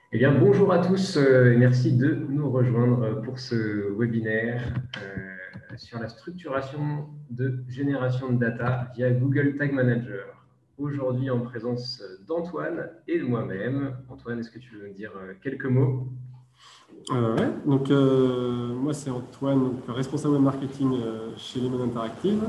Eh bien, bonjour à tous et merci de nous rejoindre pour ce webinaire sur la structuration de génération de data via Google Tag Manager. Aujourd'hui, en présence d'Antoine et de moi-même. Antoine, est-ce que tu veux me dire quelques mots? Ouais, donc moi c'est Antoine, donc, responsable web marketing chez Lemon Interactive.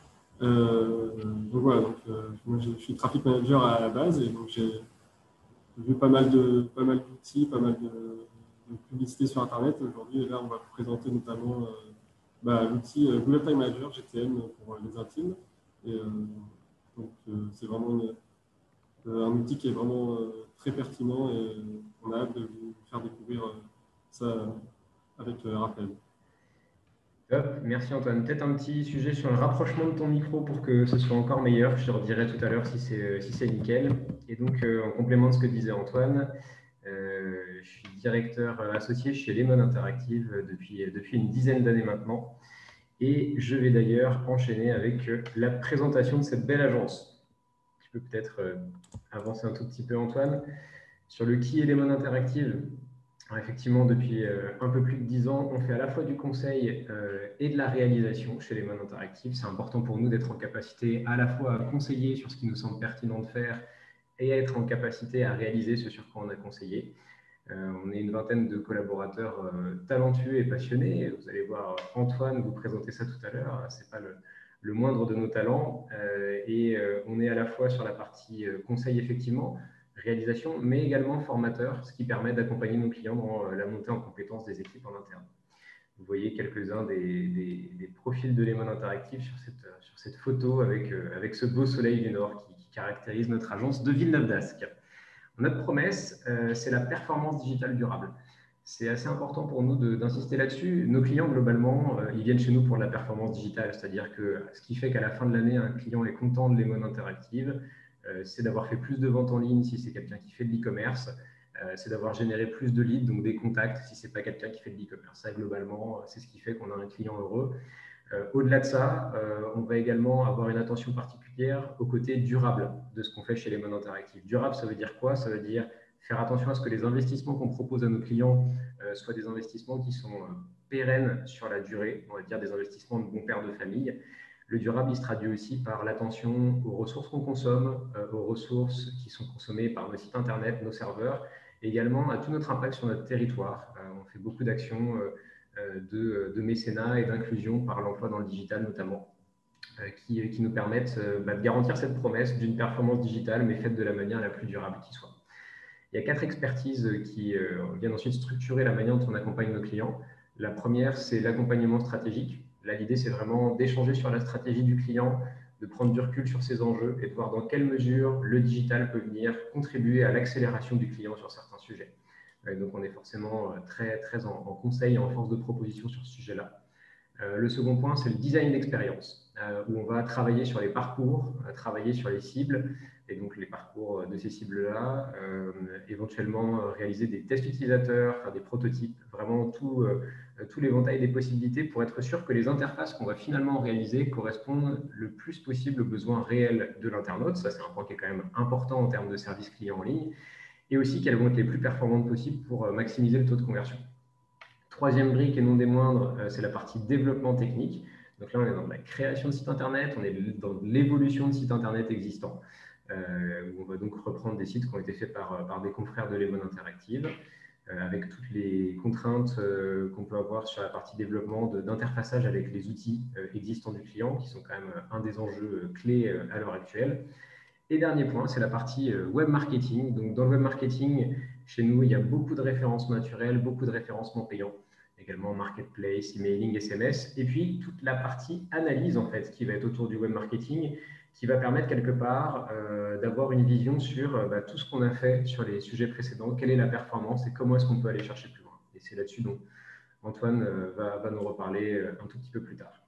Donc voilà, moi je suis traffic manager à la base et donc j'ai vu pas mal d'outils, pas mal de publicités sur Internet aujourd'hui. Et là, on va vous présenter notamment l'outil Google Tag Manager GTM pour les intimes. Et c'est vraiment un outil qui est vraiment très pertinent et on a hâte de vous faire découvrir ça avec Raphaël. Top, merci Antoine. Peut-être un petit sujet sur le rapprochement de ton micro pour que ce soit encore meilleur. Je te redirai tout à l'heure si c'est nickel. Et donc, en complément de ce que disait Antoine, je suis directeur associé chez Lemon Interactive depuis une dizaine d'années maintenant. Et je vais d'ailleurs enchaîner avec la présentation de cette belle agence. Tu peux peut-être avancer un tout petit peu, Antoine, sur le qui est Lemon Interactive. Alors, effectivement, depuis un peu plus de 10 ans, on fait à la fois du conseil et de la réalisation chez Lemon Interactive. C'est important pour nous d'être en capacité à la fois à conseiller sur ce qui nous semble pertinent de faire et à être en capacité à réaliser ce sur quoi on a conseillé. On est une vingtaine de collaborateurs talentueux et passionnés. Vous allez voir Antoine vous présenter ça tout à l'heure. Ce n'est pas le moindre de nos talents. On est à la fois sur la partie conseil, effectivement, réalisation, mais également formateur, ce qui permet d'accompagner nos clients dans la montée en compétences des équipes en interne. Vous voyez quelques-uns des profils de Lemon Interactive sur cette photo avec ce beau soleil du Nord qui caractérise notre agence de Villeneuve-d'Ascq. Notre promesse, c'est la performance digitale durable. C'est assez important pour nous d'insister là-dessus. Nos clients, globalement, ils viennent chez nous pour de la performance digitale, c'est-à-dire que ce qui fait qu'à la fin de l'année, un client est content de Lemon Interactive, c'est d'avoir fait plus de ventes en ligne si c'est quelqu'un qui fait de l'e-commerce, c'est d'avoir généré plus de leads, donc des contacts, si ce n'est pas quelqu'un qui fait de l'e-commerce. Ça, globalement, c'est ce qui fait qu'on a un client heureux. Au-delà de ça, on va également avoir une attention particulière au côté durable de ce qu'on fait chez Lemon Interactive. Durable, ça veut dire quoi? Ça veut dire faire attention à ce que les investissements qu'on propose à nos clients soient des investissements qui sont pérennes sur la durée, on va dire des investissements de bon père de famille. Le durable, il se traduit aussi par l'attention aux ressources qu'on consomme, aux ressources qui sont consommées par nos sites internet, nos serveurs, et également à tout notre impact sur notre territoire. On fait beaucoup d'actions de mécénat et d'inclusion par l'emploi dans le digital notamment, qui nous permettent de garantir cette promesse d'une performance digitale, mais faite de la manière la plus durable qui soit. Il y a 4 expertises qui viennent ensuite structurer la manière dont on accompagne nos clients. La première, c'est l'accompagnement stratégique. Là, l'idée, c'est vraiment d'échanger sur la stratégie du client, de prendre du recul sur ses enjeux et de voir dans quelle mesure le digital peut venir contribuer à l'accélération du client sur certains sujets. Donc, on est forcément très, très en conseil et en force de proposition sur ce sujet-là. Le second point, c'est le design d'expérience, où on va travailler sur les parcours, travailler sur les cibles, et donc les parcours de ces cibles-là, éventuellement réaliser des tests utilisateurs, faire des prototypes, vraiment tout l'éventail des possibilités pour être sûr que les interfaces qu'on va finalement réaliser correspondent le plus possible aux besoins réels de l'internaute. Ça, c'est un point qui est quand même important en termes de service client en ligne, et aussi qu'elles vont être les plus performantes possibles pour maximiser le taux de conversion. Troisième brique et non des moindres, c'est la partie développement technique. Donc là, on est dans la création de sites Internet, on est dans l'évolution de sites Internet existants, où on va donc reprendre des sites qui ont été faits par des confrères de Lemon Interactive, avec toutes les contraintes qu'on peut avoir sur la partie développement d'interfaçage avec les outils existants du client, qui sont quand même un des enjeux clés à l'heure actuelle. Et dernier point, c'est la partie web marketing. Donc, dans le web marketing, chez nous, il y a beaucoup de référencement naturel, beaucoup de référencement payant, également marketplace, emailing, SMS, et puis toute la partie analyse en fait qui va être autour du web marketing, qui va permettre quelque part d'avoir une vision sur tout ce qu'on a fait sur les sujets précédents, quelle est la performance et comment est-ce qu'on peut aller chercher plus loin. Et c'est là-dessus dont Antoine va nous reparler un tout petit peu plus tard.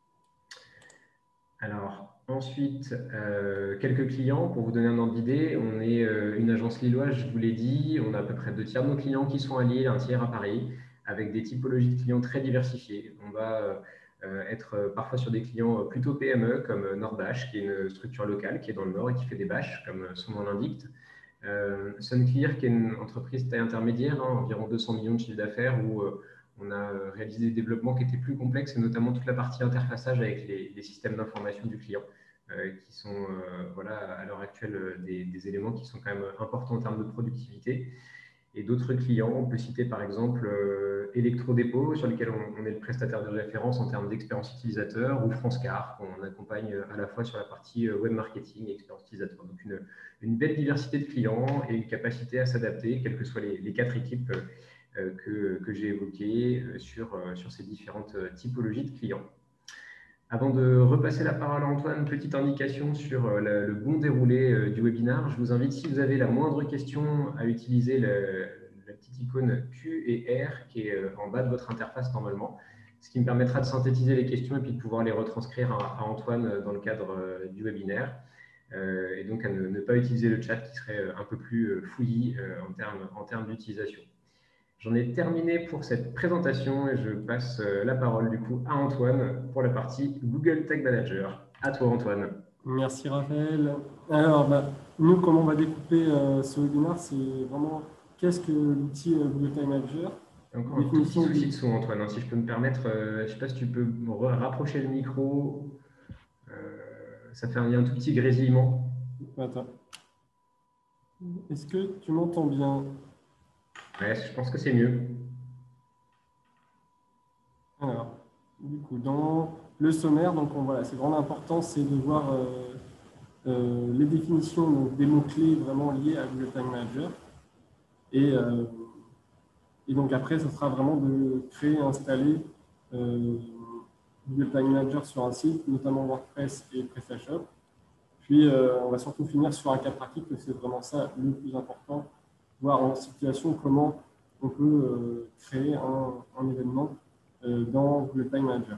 Alors, ensuite, quelques clients. Pour vous donner un ordre d'idée, on est une agence lilloise, je vous l'ai dit. On a à peu près 2 tiers de nos clients qui sont à Lille, un tiers à Paris, avec des typologies de clients très diversifiées. On va être parfois sur des clients plutôt PME, comme Nordbâche, qui est une structure locale qui est dans le Nord et qui fait des bâches, comme son nom l'indique. SunClear, qui est une entreprise taille intermédiaire, hein, environ 200 millions de chiffre d'affaires, où on a réalisé des développements qui étaient plus complexes, et notamment toute la partie interfaçage avec les systèmes d'information du client, qui sont voilà, à l'heure actuelle des éléments qui sont quand même importants en termes de productivité. Et d'autres clients, on peut citer par exemple Electrodépôt, sur lequel on est le prestataire de référence en termes d'expérience utilisateur, ou FranceCar, qu'on accompagne à la fois sur la partie web marketing et expérience utilisateur. Donc une belle diversité de clients et une capacité à s'adapter, quelles que soient les quatre équipes que j'ai évoquées sur ces différentes typologies de clients. Avant de repasser la parole à Antoine, petite indication sur le bon déroulé du webinaire. Je vous invite, si vous avez la moindre question, à utiliser la petite icône Q et R qui est en bas de votre interface normalement, ce qui me permettra de synthétiser les questions et puis de pouvoir les retranscrire à Antoine dans le cadre du webinaire. Et donc à ne pas utiliser le chat qui serait un peu plus fouillis en termes d'utilisation. J'en ai terminé pour cette présentation et je passe la parole du coup à Antoine pour la partie Google Tag Manager. À toi Antoine. Merci Raphaël. Alors, nous, comment on va découper ce webinaire, c'est vraiment qu'est-ce que l'outil Google Tag Manager. Encore un tout petit souci de son Antoine, hein, si je peux me permettre, je ne sais pas si tu peux rapprocher le micro. Ça fait un tout petit grésillement. Attends. Est-ce que tu m'entends bien? Ouais, je pense que c'est mieux. Alors, du coup, dans le sommaire, donc voilà, c'est vraiment important, c'est de voir les définitions donc, des mots-clés vraiment liés à Google Tag Manager. Et donc après, ce sera vraiment de créer et installer Google Tag Manager sur un site, notamment WordPress et PrestaShop. Puis, on va surtout finir sur un cas pratique, que c'est vraiment ça le plus important, voir en situation comment on peut créer un événement dans Google Tag Manager.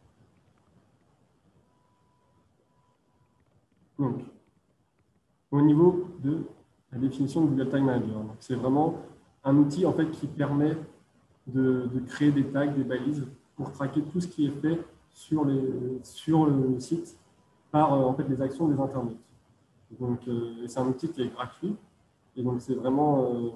Donc, au niveau de la définition de Google Tag Manager, c'est vraiment un outil en fait, qui permet de créer des tags, des balises pour traquer tout ce qui est fait sur le site par en fait, les actions des internautes. Donc, c'est un outil qui est gratuit et donc c'est vraiment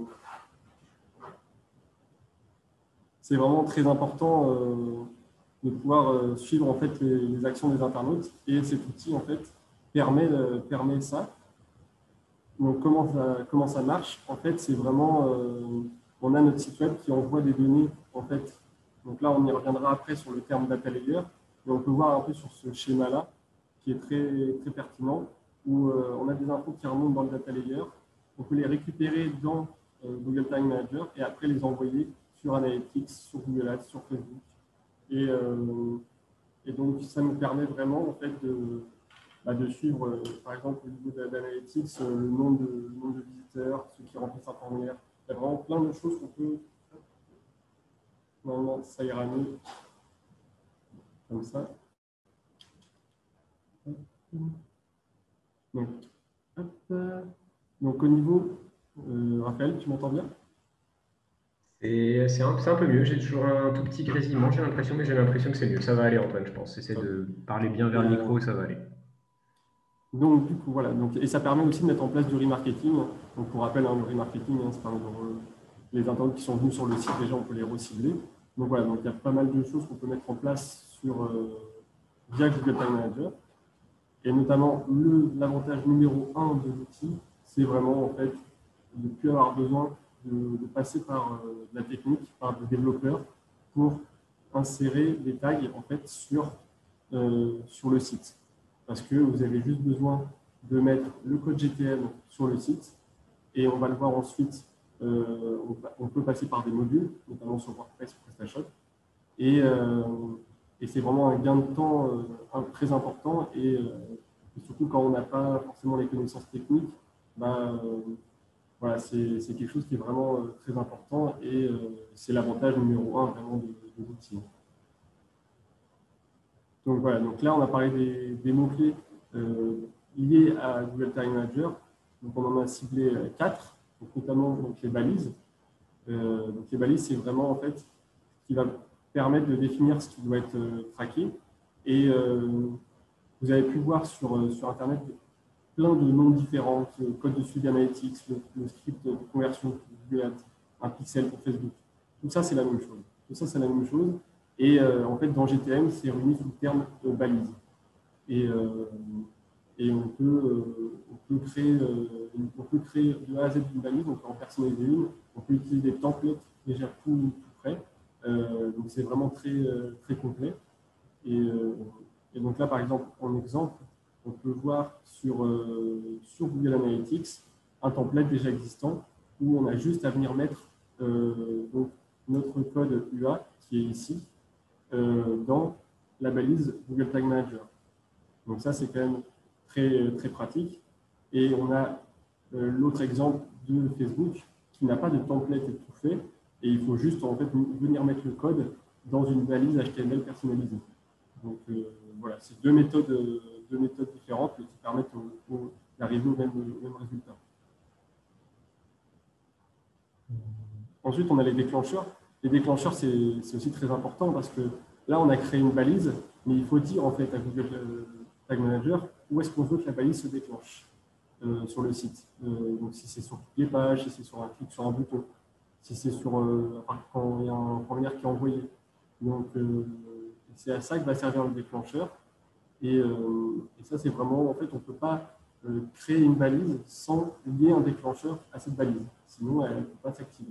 très important de pouvoir suivre en fait, les actions des internautes et cet outil en fait, permet ça. Donc, comment ça marche? En fait, c'est vraiment, on a notre site web qui envoie des données, en fait. Donc là, on y reviendra après sur le terme data layer, et on peut voir un peu sur ce schéma-là, qui est très, très pertinent, où on a des infos qui remontent dans le data layer. On peut les récupérer dans Google Tag Manager et après les envoyer sur Analytics, sur Google Ads, sur Facebook. Et donc, ça nous permet vraiment, en fait, de suivre, par exemple, au niveau d'Analytics, le nombre de visiteurs, ceux qui remplissent un formulaire. Il y a vraiment plein de choses qu'on peut… Normalement, ça ira mieux. Comme ça. Donc au niveau… Raphaël, tu m'entends bien? C'est un peu mieux. J'ai toujours un tout petit grésillement, j'ai l'impression, mais j'ai l'impression que c'est mieux. Ça va aller Antoine, je pense. Essaie de parler bien vers le micro et ça va aller. Donc, du coup, voilà. Donc, et ça permet aussi de mettre en place du remarketing. Donc, pour rappel, le remarketing, c'est par exemple les internautes qui sont venus sur le site, déjà, on peut les recibler. Donc, voilà. Donc, il y a pas mal de choses qu'on peut mettre en place via Google Tag Manager. Et notamment, l'avantage numéro 1 de l'outil, c'est vraiment, en fait, de ne plus avoir besoin de passer par de la technique, par des développeurs, pour insérer des tags, en fait, sur le site. Parce que vous avez juste besoin de mettre le code GTM sur le site et on va le voir ensuite. On peut passer par des modules, notamment sur WordPress ou PrestaShop. Et c'est vraiment un gain de temps très important. Et surtout quand on n'a pas forcément les connaissances techniques, voilà, c'est quelque chose qui est vraiment très important et c'est l'avantage numéro 1 vraiment de l'outil. Donc voilà, donc là on a parlé des mots-clés liés à Google Tag Manager. Donc on en a ciblé 4, donc notamment donc les balises. Donc les balises, c'est vraiment en fait ce qui va permettre de définir ce qui doit être traqué. Et vous avez pu voir sur Internet plein de noms différents, le code de suivi analytics, le script de conversion pour Google Ads, un pixel pour Facebook. Tout ça, c'est la même chose. Tout ça, c'est la même chose. Et en fait, dans GTM, c'est réuni sous le terme balise. Et on peut créer de A à Z une balise, on peut en personnaliser une, on peut utiliser des templates déjà tout prêts. Donc, c'est vraiment très complet. Et donc là, par exemple, en exemple, on peut voir sur Google Analytics un template déjà existant où on a juste à venir mettre donc notre code UA qui est ici dans la balise Google Tag Manager. Donc ça, c'est quand même très pratique. Et on a l'autre exemple de Facebook qui n'a pas de template tout fait et il faut juste en fait venir mettre le code dans une balise HTML personnalisée. Donc voilà, c'est deux méthodes différentes mais qui permettent d'arriver au même résultat. Ensuite, on a les déclencheurs. Les déclencheurs, c'est aussi très important parce que là, on a créé une balise, mais il faut dire en fait à Google Tag Manager où est-ce qu'on veut que la balise se déclenche sur le site. Donc si c'est sur toutes les pages, si c'est sur un clic sur un bouton, si c'est sur quand il y a un formulaire qui est envoyé. Donc c'est à ça que va servir le déclencheur. Et ça, c'est vraiment, en fait, on ne peut pas créer une balise sans lier un déclencheur à cette balise. Sinon, elle ne peut pas s'activer.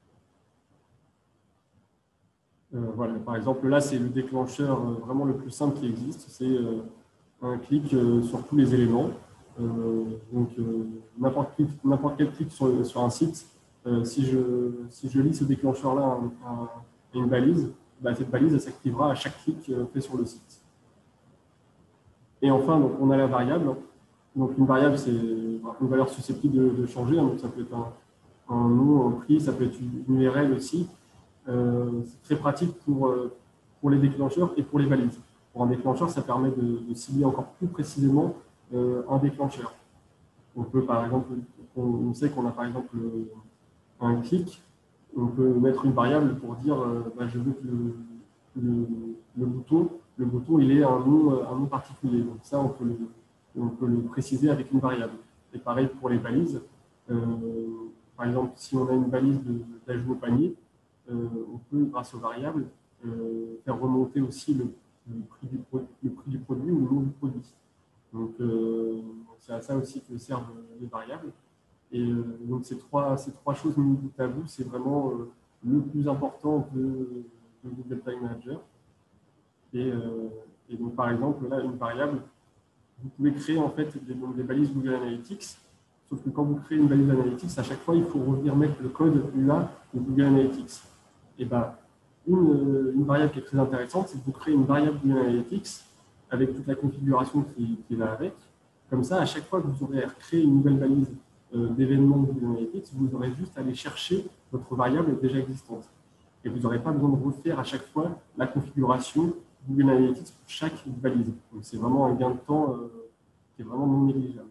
Voilà, par exemple, là, c'est le déclencheur vraiment le plus simple qui existe. C'est un clic sur tous les éléments. Donc, n'importe quel clic sur un site, si je lis ce déclencheur-là à une balise, bah, cette balise elle s'activera à chaque clic fait sur le site. Et enfin, donc, on a la variable. Donc, une variable, c'est une valeur susceptible de changer. Donc, ça peut être un nom, un prix, ça peut être une URL aussi. C'est très pratique pour les déclencheurs et pour les balises. Pour un déclencheur, ça permet de cibler encore plus précisément un déclencheur. On peut, par exemple, on sait qu'on a par exemple un clic, on peut mettre une variable pour dire bah, je veux que le bouton il ait un nom particulier. Donc ça, on peut le préciser avec une variable. Et pareil pour les balises. Par exemple, si on a une balise d'ajout au panier, on peut, grâce aux variables, faire remonter aussi le prix du produit ou le nom du produit. Donc, c'est à ça aussi que servent les variables. Et donc, ces trois choses mises bout à bout, c'est vraiment le plus important de Google Tag Manager. Et donc, par exemple, là, une variable, vous pouvez créer en fait des balises Google Analytics. Sauf que quand vous créez une balise Analytics, à chaque fois, il faut revenir mettre le code UA de Google Analytics. Et ben, une variable qui est très intéressante, c'est que vous créez une variable Google Analytics avec toute la configuration qui va avec. Comme ça, à chaque fois que vous aurez à créer une nouvelle balise d'événements Google Analytics, vous aurez juste à aller chercher votre variable déjà existante. Et vous n'aurez pas besoin de refaire à chaque fois la configuration Google Analytics pour chaque balise. Donc, c'est vraiment un gain de temps qui est vraiment non négligeable.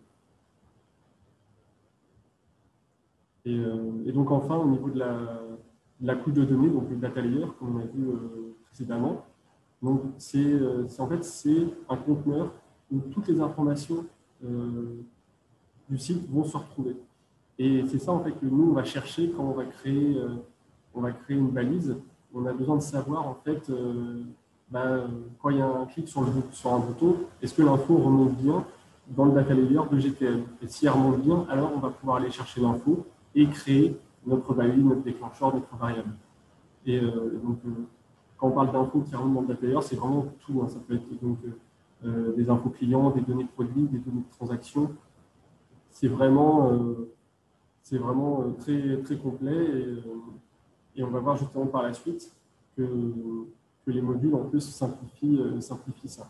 Et donc, enfin, au niveau de la couche de données, donc le data layer, comme on a vu précédemment, donc c'est un conteneur où toutes les informations du site vont se retrouver. Et c'est ça en fait que nous on va chercher quand on va créer une balise. On a besoin de savoir en fait quand il y a un clic sur un bouton, est-ce que l'info remonte bien dans le data layer de GTM. Et si elle remonte bien, alors on va pouvoir aller chercher l'info et créer notre balise, notre déclencheur, notre variable. Et donc quand on parle d'infos qui remontent dans le data layer, c'est vraiment tout. Hein. Ça peut être donc des infos clients, des données de produits, des données de transactions. C'est vraiment très complet et on va voir justement par la suite que les modules en plus simplifient ça.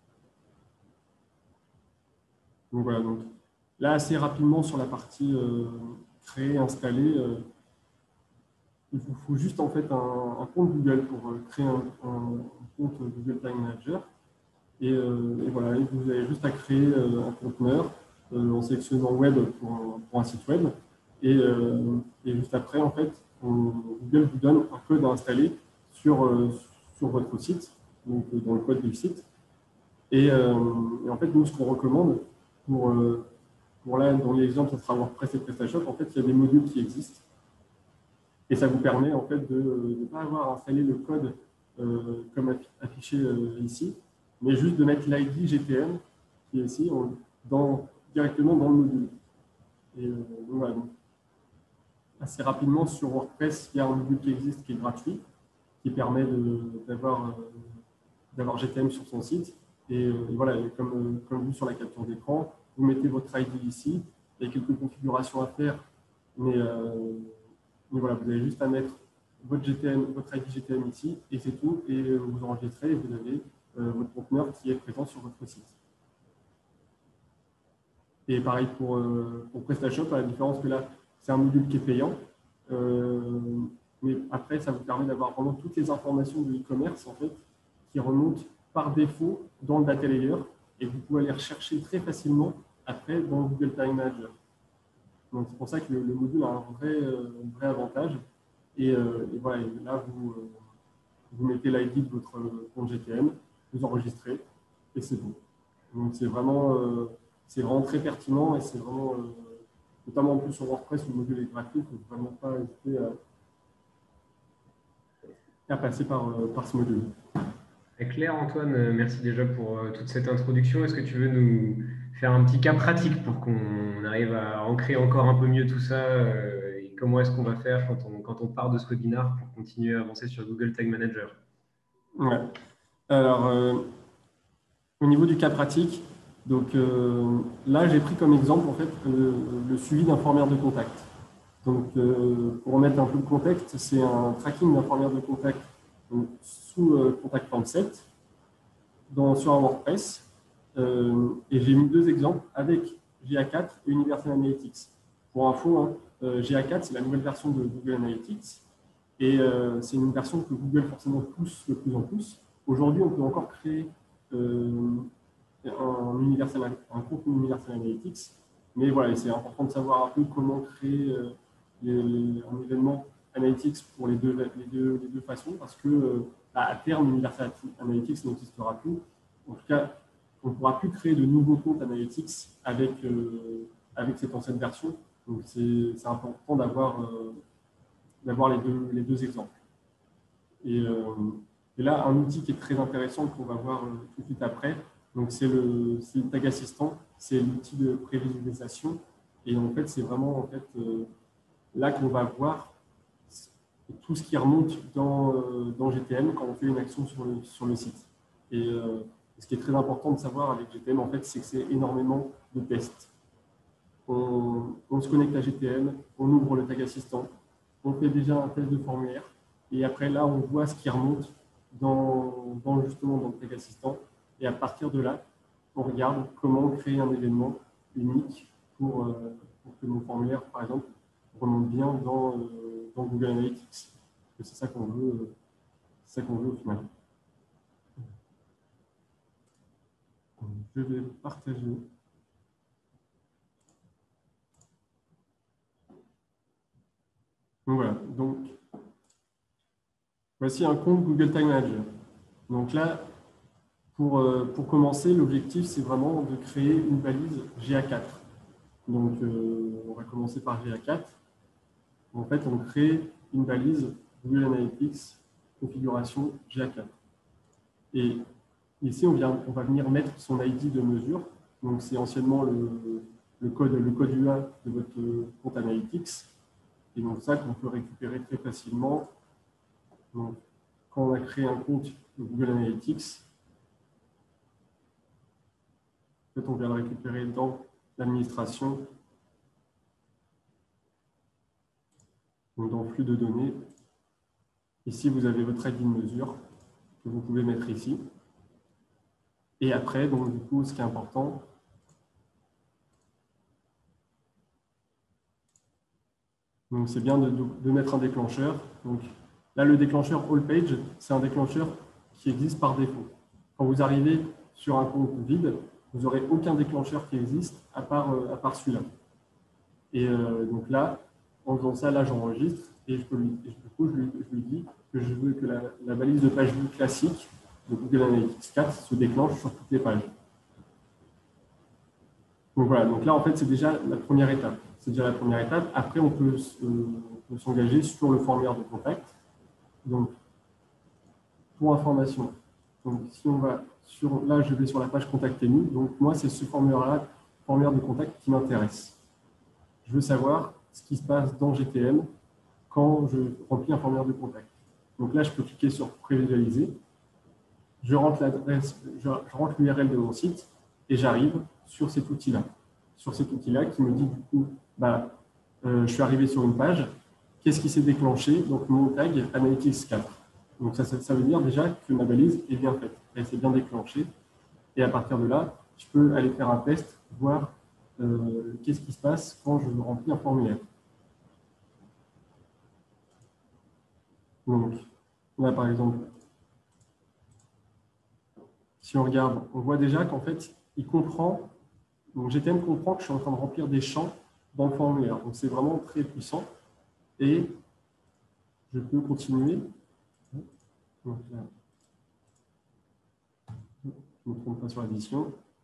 Donc voilà, donc là assez rapidement sur la partie créer, installer, il vous faut juste en fait un compte Google pour créer un compte Google Tag Manager et voilà, vous avez juste à créer un conteneur en sélectionnant web pour un site web et juste après en fait Google vous donne un code à installer sur votre site, donc dans le code du site et en fait nous ce qu'on recommande pour pour là, dans l'exemple, ça sera WordPress et PrestaShop. En fait, il y a des modules qui existent. Et ça vous permet en fait de ne pas avoir installé le code comme affiché ici, mais juste de mettre l'ID GTM qui est ici directement dans le module. Et voilà, donc, assez rapidement sur WordPress, il y a un module qui existe qui est gratuit, qui permet d'avoir GTM sur son site. Et voilà, comme vu sur la capture d'écran, vous mettez votre ID ici, il y a quelques configurations à faire, mais voilà, vous avez juste à mettre votre ID GTM ici, et c'est tout, et vous enregistrez et vous avez votre conteneur qui est présent sur votre site. Et pareil pour PrestaShop, à la différence que là, c'est un module qui est payant, mais après, ça vous permet d'avoir vraiment toutes les informations de e-commerce en fait, qui remontent par défaut dans le data layer, et vous pouvez aller rechercher très facilement après dans Google Tag Manager. Donc c'est pour ça que le module a un vrai avantage. Et voilà, et là, vous mettez l'ID de votre compte GTM, vous enregistrez, et c'est bon. Donc c'est vraiment très pertinent, et c'est vraiment, notamment en plus sur WordPress où le module est gratuit, il ne faut vraiment pas hésiter à passer par ce module. Très clair, Antoine. Merci déjà pour toute cette introduction. Est-ce que tu veux nous faire un petit cas pratique pour qu'on arrive à ancrer encore un peu mieux tout ça et comment est-ce qu'on va faire quand on part de ce webinaire pour continuer à avancer sur Google Tag Manager? Ouais. Alors, au niveau du cas pratique, donc là, j'ai pris comme exemple en fait le suivi d'un formulaire de contact. Donc, pour remettre un peu le contexte, c'est un tracking d'un formulaire de contact sous Contact Form 7 sur un WordPress. Et j'ai mis deux exemples avec GA4 et Universal Analytics. Pour info, hein, GA4, c'est la nouvelle version de Google Analytics. Et c'est une version que Google forcément pousse de plus en plus. Aujourd'hui, on peut encore créer un compte Universal Analytics. Mais voilà, c'est important de savoir un peu comment créer un événement Analytics pour les deux façons, parce que à terme, Universal Analytics n'existera plus. En tout cas, on ne pourra plus créer de nouveaux comptes Analytics avec cette ancienne version. Donc, c'est important d'avoir les deux exemples. Et là, un outil qui est très intéressant qu'on va voir tout de suite après, c'est le Tag Assistant, c'est l'outil de prévisualisation. Et en fait, c'est vraiment là qu'on va voir tout ce qui remonte dans GTM quand on fait une action sur le site. Et ce qui est très important de savoir avec GTM, en fait, c'est que c'est énormément de tests. On se connecte à GTM, on ouvre le Tag Assistant, on fait déjà un test de formulaire, et après là, on voit ce qui remonte justement dans le Tag Assistant. Et à partir de là, on regarde comment créer un événement unique pour que mon formulaire, par exemple, remonte bien dans Google Analytics. C'est ça qu'on veut, au final. Je vais partager. Donc voilà, donc voici un compte Google Tag Manager. Donc là, pour commencer, l'objectif, c'est vraiment de créer une balise GA4. Donc, on va commencer par GA4. En fait, on crée une balise Google Analytics configuration GA4. Et ici, on va venir mettre son ID de mesure. Donc, c'est anciennement le code UA de votre compte Analytics. Et donc, ça qu'on peut récupérer très facilement. Donc, quand on a créé un compte de Google Analytics, en fait, on vient le récupérer dans l'administration, donc dans le flux de données. Ici, vous avez votre ID de mesure que vous pouvez mettre ici. Et après, donc, du coup, ce qui est important, c'est bien de mettre un déclencheur. Donc, là, le déclencheur All Page, c'est un déclencheur qui existe par défaut. Quand vous arrivez sur un compte vide, vous n'aurez aucun déclencheur qui existe à part celui-là. Et donc là, en faisant ça, là, j'enregistre et je lui dis que je veux que la balise de page vue classique de Google Analytics 4 se déclenche sur toutes les pages. Donc voilà, donc là, en fait, c'est déjà la première étape. C'est déjà la première étape. Après, on peut s'engager sur le formulaire de contact. Donc, pour information, donc, si on va sur, là, je vais sur la page Contactez nous. Donc, moi, c'est ce formulaire-là, formulaire de contact qui m'intéresse. Je veux savoir ce qui se passe dans GTM quand je remplis un formulaire de contact. Donc là, je peux cliquer sur Prévisualiser. Je rentre l'adresse, je rentre l'URL de mon site et j'arrive sur cet outil-là. Sur cet outil-là qui me dit du coup, je suis arrivé sur une page, qu'est-ce qui s'est déclenché? Donc mon tag Analytics 4. Donc ça veut dire déjà que ma balise est bien faite, elle s'est bien déclenchée. Et à partir de là, je peux aller faire un test, voir qu'est-ce qui se passe quand je remplis un formulaire. Donc là, par exemple, si on regarde, on voit déjà qu'en fait, il comprend, donc GTM comprend que je suis en train de remplir des champs dans le formulaire. Donc c'est vraiment très puissant. Et je peux continuer. Donc là, je ne me trompe pas sur l'addition.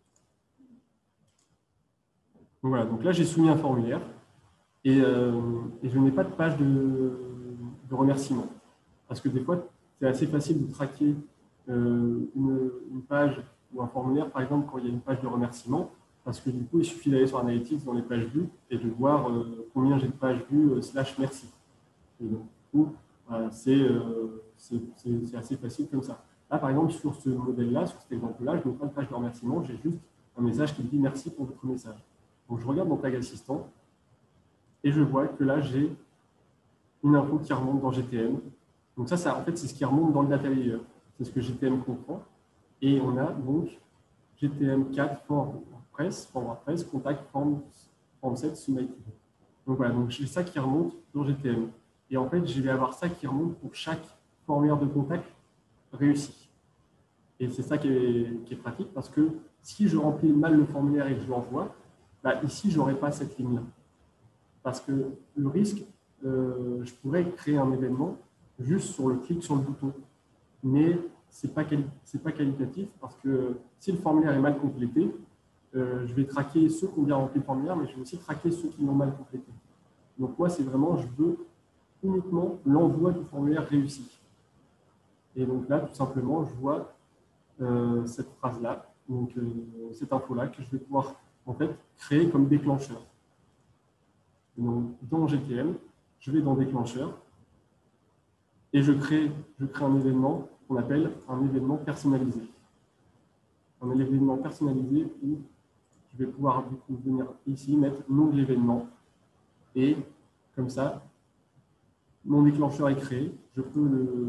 Donc voilà, donc là j'ai soumis un formulaire et je n'ai pas de page de remerciement. Parce que des fois, c'est assez facile de traquer une page ou un formulaire, par exemple, quand il y a une page de remerciement, parce que du coup, il suffit d'aller sur Analytics dans les pages vues et de voir combien j'ai de pages vues / merci. Et donc, du coup, c'est assez facile comme ça. Là, par exemple, sur ce modèle-là, sur cet exemple-là, je n'ai pas de page de remerciement, j'ai juste un message qui me dit merci pour votre message. Donc, je regarde mon tag assistant et je vois que là, j'ai une info qui remonte dans GTM. Donc, ça en fait, c'est ce qui remonte dans le data layer. C'est ce que GTM comprend. Et on a donc GTM4 for WordPress, contact form 7 submitted. Donc voilà, donc j'ai ça qui remonte dans GTM. Et en fait, je vais avoir ça qui remonte pour chaque formulaire de contact réussi. Et c'est ça qui est pratique parce que si je remplis mal le formulaire et que je l'envoie, ici, je n'aurai pas cette ligne-là. Parce que le risque, je pourrais créer un événement juste sur le clic sur le bouton. Mais ce n'est pas qualitatif parce que si le formulaire est mal complété, je vais traquer ceux qui ont bien rempli le formulaire, mais je vais aussi traquer ceux qui l'ont mal complété. Donc moi, c'est vraiment, je veux uniquement l'envoi du formulaire réussi. Et donc là, tout simplement, je vois cette phrase-là, donc cette info-là que je vais pouvoir en fait créer comme déclencheur. Donc, dans GTM, je vais dans déclencheur et je crée un événement qu'on appelle un événement personnalisé. Un événement personnalisé où je vais pouvoir du coup venir ici mettre nom de l'événement et comme ça, mon déclencheur est créé. Je peux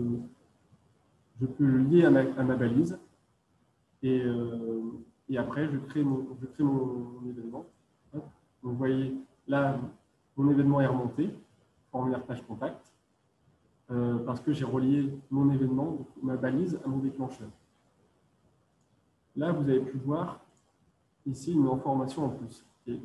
le lier à ma balise et après je crée mon événement. Donc, vous voyez là, mon événement est remonté, formulaire page contact, parce que j'ai relié mon événement, donc ma balise, à mon déclencheur. Là, vous avez pu voir ici une information en plus qui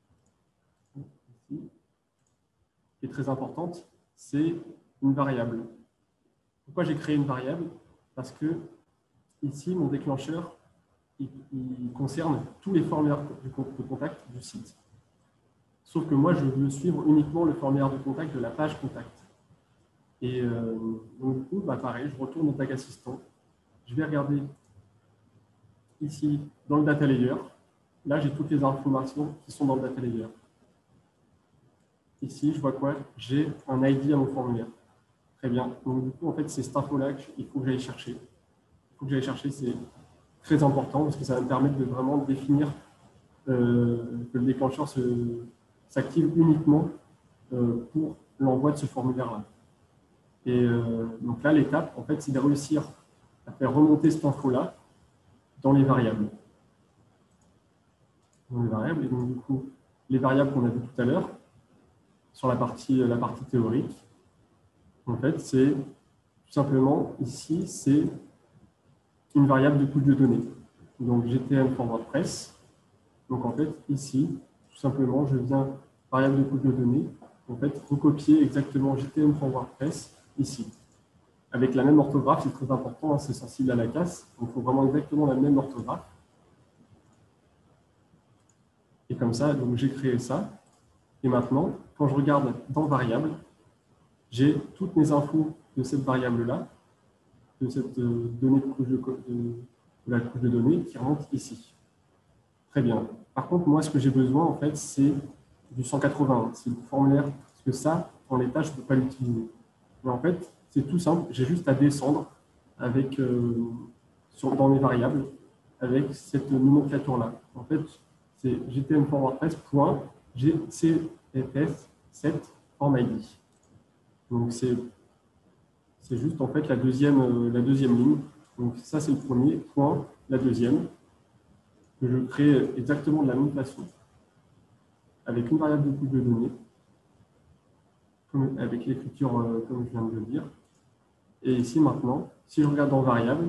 est très importante, c'est une variable. Pourquoi j'ai créé une variable? Parce que ici, mon déclencheur, il concerne tous les formulaires de contact du site. Sauf que moi, je veux suivre uniquement le formulaire de contact de la page contact. Et donc, du coup, pareil, je retourne au tag assistant. Je vais regarder ici dans le data layer. Là, j'ai toutes les informations qui sont dans le data layer. Ici, je vois quoi? J'ai un ID à mon formulaire. Très bien. Donc, du coup, en fait, c'est cette info-là qu'il faut que j'aille chercher. Il faut que j'aille chercher, c'est très important parce que ça va me permettre de vraiment définir que le déclencheur s'active uniquement pour l'envoi de ce formulaire-là. Et donc là, l'étape, en fait, c'est de réussir à faire remonter cette info-là dans les variables. Dans les variables, et donc du coup, les variables qu'on a vues tout à l'heure, sur la partie théorique, en fait, c'est tout simplement, ici, c'est une variable de couche de données. Donc, GTM for WordPress. Donc, en fait, ici, tout simplement, je viens, variable de couche de données, en fait, recopier exactement GTM for WordPress ici. Avec la même orthographe, c'est très important, hein, c'est sensible à la casse. Donc, il faut vraiment exactement la même orthographe. Et Et comme ça, donc j'ai créé ça. Et maintenant, quand je regarde dans variable, j'ai toutes mes infos de cette variable-là, de cette donnée de couche de la couche de données qui remonte ici. Très bien. Par contre, moi, ce que j'ai besoin, en fait, c'est du 181. C'est le formulaire, parce que ça, en l'état, je ne peux pas l'utiliser. Mais en fait, c'est tout simple. J'ai juste à descendre avec, dans mes variables avec cette nomenclature-là. En fait, c'est GTM for WordPress .gcfs7 form ID. Donc, c'est juste en fait la deuxième ligne. Donc, ça, c'est le premier point. La deuxième, que je crée exactement de la même façon, avec une variable de couche de données, avec l'écriture comme je viens de le dire. Et ici, maintenant, si je regarde dans variable,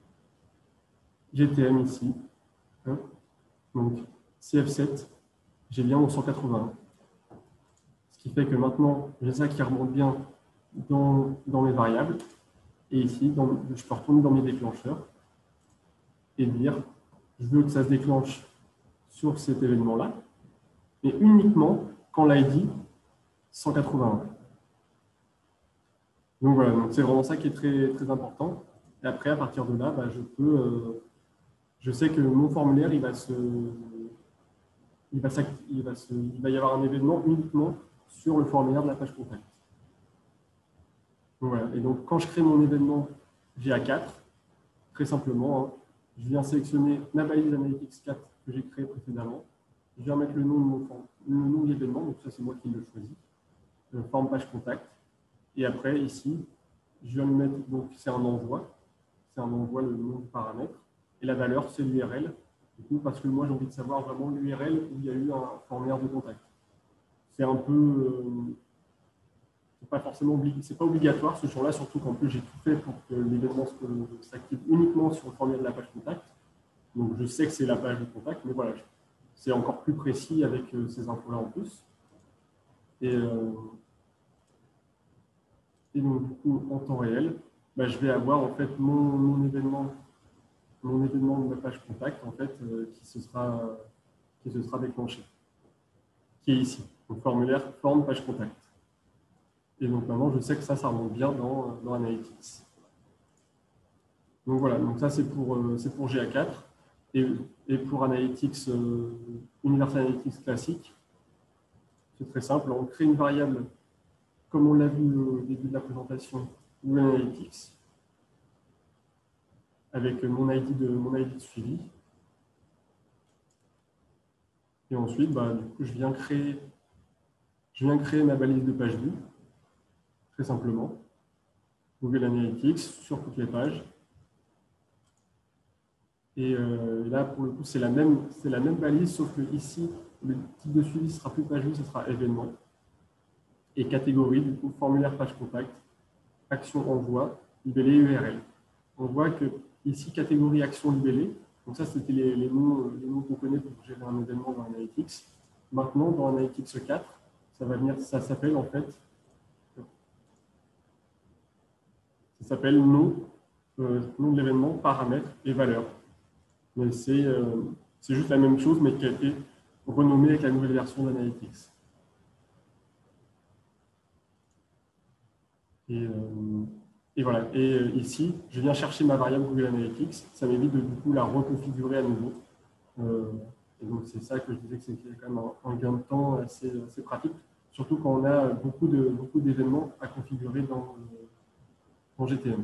GTM ici, hein, donc CF7, j'ai bien mon 181. Ce qui fait que maintenant, j'ai ça qui remonte bien dans mes variables. Et ici, je peux retourner dans mes déclencheurs et dire, je veux que ça se déclenche sur cet événement-là, mais uniquement quand l'ID 181. Donc voilà, c'est vraiment ça qui est très, très important. Et après, à partir de là, bah, je sais que mon formulaire, il va y avoir un événement uniquement sur le formulaire de la page contact. Donc voilà. Et donc, quand je crée mon événement GA4, très simplement, hein, je viens sélectionner ma balise Analytics 4 que j'ai créée précédemment. Je viens mettre le nom de l'événement, donc ça c'est moi qui le choisis, forme page contact. Et après, ici, je viens lui mettre, donc c'est un envoi, le nom du paramètre, et la valeur, c'est l'URL, du coup, parce que moi j'ai envie de savoir vraiment l'URL où il y a eu un formulaire de contact. C'est un peu, c'est pas obligatoire ce jour-là, surtout qu'en plus j'ai tout fait pour que l'événement s'active uniquement sur le formulaire de la page contact. Donc je sais que c'est la page de contact, mais voilà, c'est encore plus précis avec ces infos-là en plus. Et donc, du coup, en temps réel, bah, je vais avoir en fait mon événement de ma page contact en fait, qui se sera déclenché, qui est ici, donc formulaire forme page contact. Et donc maintenant, je sais que ça remonte bien dans Analytics. Donc voilà, donc ça c'est pour GA4 et pour Analytics, Universal Analytics classique, c'est très simple, on crée une variable comme on l'a vu au début de la présentation, Google Analytics, avec mon ID de suivi. Et ensuite, bah, du coup, je viens créer ma balise de page vue, très simplement. Google Analytics sur toutes les pages. Et là, pour le coup, c'est la même balise, sauf que ici, le type de suivi ne sera plus page vue, ce sera événement. Et catégorie, du coup, formulaire page contact, action envoi, libellé URL. On voit que ici, catégorie action libellée, donc ça, c'était les noms qu'on connaît pour gérer un événement dans Analytics. Maintenant, dans Analytics 4, ça s'appelle en fait, nom de l'événement, paramètres et valeurs. Mais c'est juste la même chose, mais qui a été renommée avec la nouvelle version d'Analytics. Et voilà. Et ici, je viens chercher ma variable Google Analytics. Ça m'évite de du coup la reconfigurer à nouveau. Et donc, c'est ça que je disais que c'est quand même un gain de temps assez pratique, surtout quand on a beaucoup d'événements à configurer dans GTM.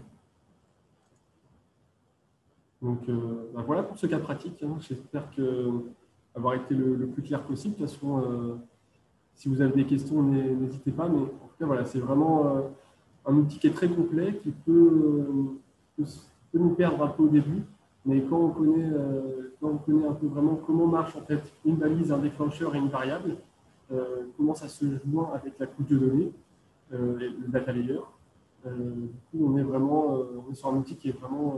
Donc, bah voilà pour ce cas pratique. Hein. J'espère avoir été le plus clair possible. De toute façon, si vous avez des questions, n'hésitez pas. Mais en tout cas, voilà, c'est vraiment un outil qui est très complet, qui peut nous perdre un peu au début. Mais quand on connaît un peu vraiment comment marche en fait une balise, un déclencheur et une variable, comment ça se joint avec la couche de données, et le data layer, du coup, on est sur un outil qui est vraiment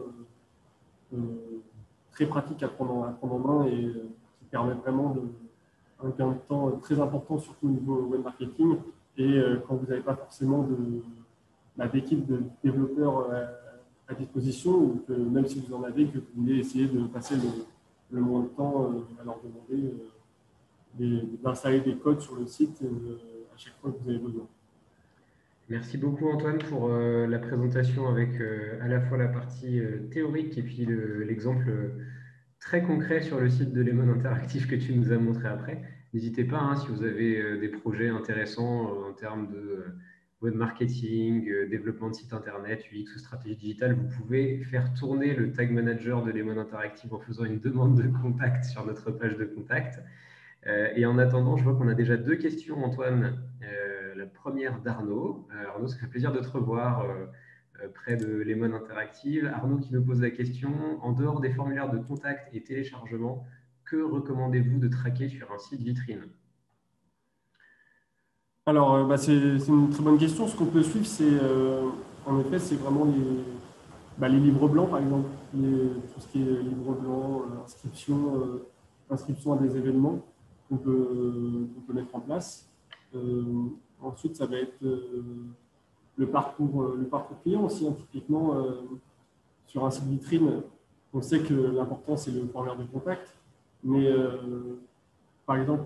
très pratique à prendre en main et qui permet vraiment un gain de temps très important, surtout au niveau web marketing. Et quand vous n'avez pas forcément d'équipe de développeurs à disposition, ou que même si vous en avez, que vous voulez essayer de passer le moins de temps à leur demander d'installer des codes sur le site à chaque fois que vous avez besoin. Merci beaucoup Antoine pour la présentation avec à la fois la partie théorique et puis l'exemple très concret sur le site de Lemon Interactive que tu nous as montré après. N'hésitez pas, hein, si vous avez des projets intéressants en termes de web marketing, développement de site internet, UX ou stratégie digitale, vous pouvez faire tourner le tag manager de Lemon Interactive en faisant une demande de contact sur notre page de contact. Et en attendant, je vois qu'on a déjà 2 questions, Antoine. La première d'Arnaud. Arnaud, ça fait plaisir de te revoir près de Lemon Interactive. Arnaud qui nous pose la question, en dehors des formulaires de contact et téléchargement, que recommandez-vous de traquer sur un site vitrine? Alors, c'est une très bonne question. Ce qu'on peut suivre, en effet, c'est vraiment les livres blancs, par exemple, tout ce qui est livre blanc, inscription à des événements qu'on peut mettre en place. Ensuite, ça va être le parcours client aussi, hein. Typiquement, sur un site vitrine, on sait que l'important, c'est le formulaire de contact. Mais par exemple,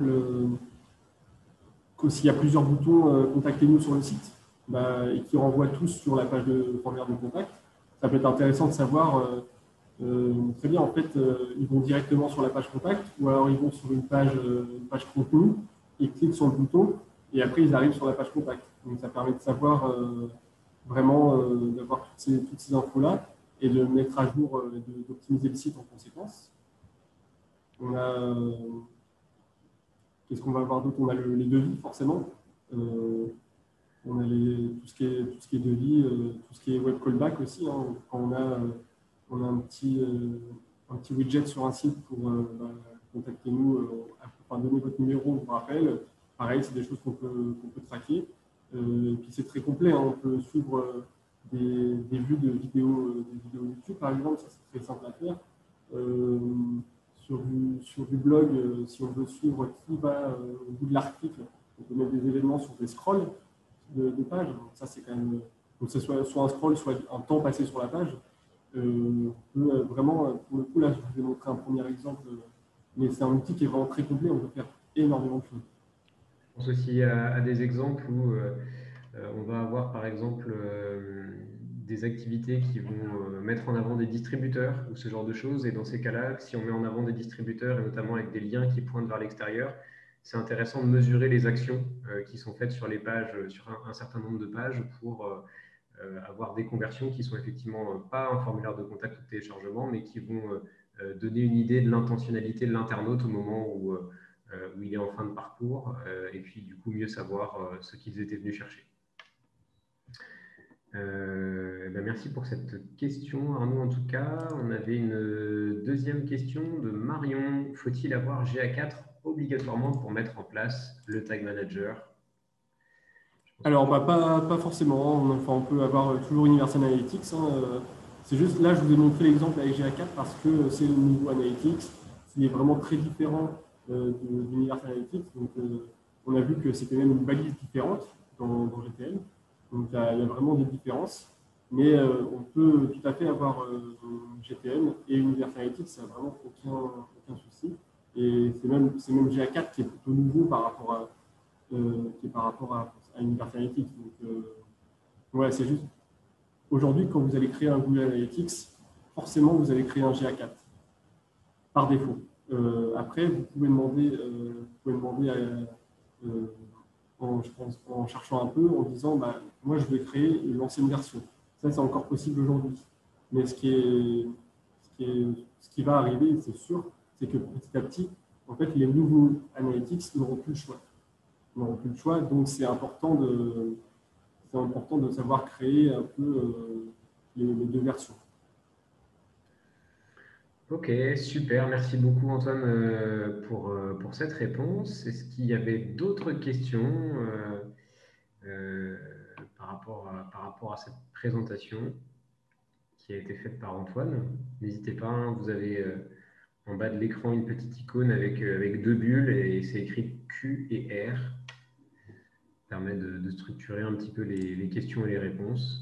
s'il y a plusieurs boutons contactez-nous sur le site et qui renvoient tous sur la page de formulaire de contact, ça peut être intéressant de savoir très bien, en fait, ils vont directement sur la page contact ou alors ils vont sur une page contenu, ils cliquent sur le bouton et après ils arrivent sur la page contact. Donc ça permet de savoir vraiment d'avoir toutes ces infos-là et de mettre à jour, d'optimiser le site en conséquence. On a Qu'est-ce qu'on va avoir d'autre? On a les devis, forcément. On a tout ce qui est devis, tout ce qui est web callback aussi, hein. Quand on a un petit widget sur un site pour contacter-nous, donner votre numéro, on vous rappelle. Pareil, c'est des choses qu'on peut traquer. Et puis c'est très complet, hein. On peut suivre des vues de vidéos YouTube, par exemple, ça c'est très simple à faire. Sur du blog, si on veut suivre qui va au bout de l'article, on peut mettre des événements sur des scrolls de pages. Donc ça, c'est quand même, donc ce soit un scroll, soit un temps passé sur la page. On peut vraiment, pour le coup, là, je vous ai montré un premier exemple, mais c'est un outil qui est vraiment très complet, on peut faire énormément de choses. Je pense aussi à des exemples où on va avoir par exemple des activités qui vont mettre en avant des distributeurs ou ce genre de choses. Et dans ces cas-là, si on met en avant des distributeurs et notamment avec des liens qui pointent vers l'extérieur, c'est intéressant de mesurer les actions qui sont faites sur les pages, sur un certain nombre de pages pour avoir des conversions qui sont effectivement pas un formulaire de contact ou de téléchargement, mais qui vont donner une idée de l'intentionnalité de l'internaute au moment où il est en fin de parcours et puis du coup mieux savoir ce qu'ils étaient venus chercher. Merci pour cette question, Arnaud. En tout cas, on avait une deuxième question de Marion. Faut-il avoir GA4 obligatoirement pour mettre en place le Tag Manager? Alors, pas forcément. On peut avoir toujours Universal Analytics, hein. C'est juste, là, je vous ai montré l'exemple avec GA4 parce que c'est le niveau Analytics. C'est vraiment très différent d'Universal Analytics. Donc, on a vu que c'était même une balise différente dans GTL. Donc, il y a vraiment des différences. Mais on peut tout à fait avoir GTM et Universal Analytics, ça n'a vraiment aucun souci. Et c'est même GA4 qui est plutôt nouveau par rapport à Universal Analytics. Donc, ouais, c'est juste, aujourd'hui, quand vous allez créer un Google Analytics, forcément, vous allez créer un GA4 par défaut. Après, vous pouvez demander en cherchant un peu, en disant, moi, je vais créer l'ancienne version. Ça, c'est encore possible aujourd'hui. Mais ce qui va arriver, c'est sûr, c'est que petit à petit, en fait, les nouveaux analytics n'auront plus le choix. Donc c'est important de savoir créer un peu les deux versions. Ok, super. Merci beaucoup, Antoine, pour cette réponse. Est-ce qu'il y avait d'autres questions par rapport à cette présentation qui a été faite par Antoine? N'hésitez pas, hein, vous avez en bas de l'écran une petite icône avec 2 bulles et c'est écrit Q et R. Ça permet de structurer un petit peu les questions et les réponses.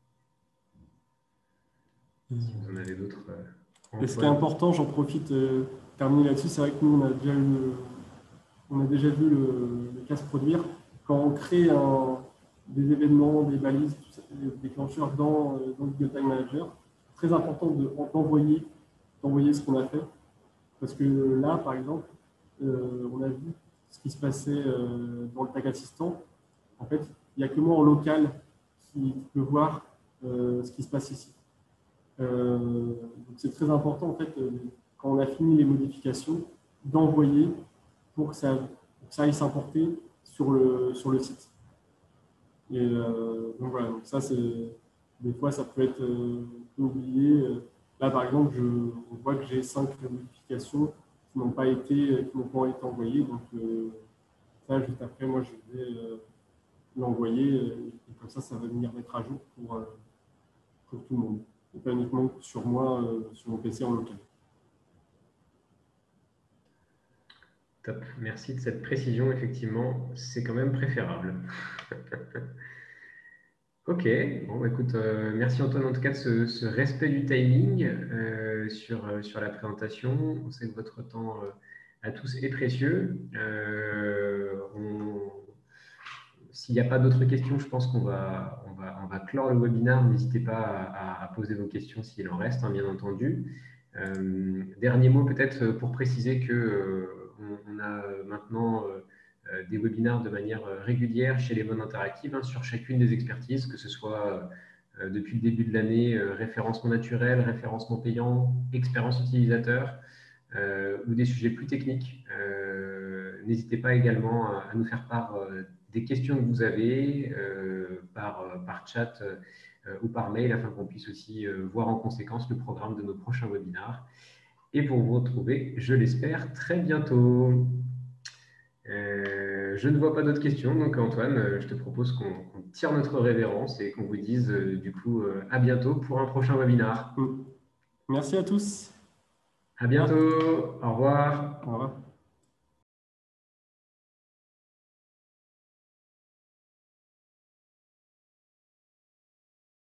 Si vous en avez d'autres. Et ce qui est important, j'en profite, terminer là-dessus, c'est vrai que nous, on a déjà on a déjà vu le cas se produire. Quand on crée des événements, des balises, des déclencheurs dans Google Tag Manager, très important d'envoyer ce qu'on a fait. Parce que là, par exemple, on a vu ce qui se passait dans le tag assistant. En fait, il n'y a que moi en local qui peut voir ce qui se passe ici. Donc c'est très important, en fait, quand on a fini les modifications, d'envoyer pour que ça aille s'importer sur le site. Et donc voilà, donc ça, des fois, ça peut être oublié. Là, par exemple, on voit que j'ai 5 modifications qui n'ont pas été envoyées. Donc, ça, juste après, moi, je vais l'envoyer. Et comme ça va venir mettre à jour pour tout le monde. Et pas uniquement sur moi, sur mon PC en local. Top. Merci de cette précision. Effectivement, c'est quand même préférable. Ok, bon, écoute, merci Antoine en tout cas de ce respect du timing sur la présentation. On sait que votre temps à tous est précieux. S'il n'y a pas d'autres questions, je pense qu'on va clore le webinaire. N'hésitez pas à poser vos questions s'il en reste, hein, bien entendu. Dernier mot peut-être pour préciser que on a maintenant des webinaires de manière régulière chez les Mondes Interactives hein, sur chacune des expertises, que ce soit depuis le début de l'année, référencement naturel, référencement payant, expérience utilisateur ou des sujets plus techniques. N'hésitez pas également à nous faire part des questions que vous avez par chat ou par mail afin qu'on puisse aussi voir en conséquence le programme de nos prochains webinaires et pour vous retrouver, je l'espère, très bientôt. Je ne vois pas d'autres questions, donc Antoine, je te propose qu'on tire notre révérence et qu'on vous dise du coup à bientôt pour un prochain webinaire. Merci à tous. À bientôt, au revoir. Au revoir.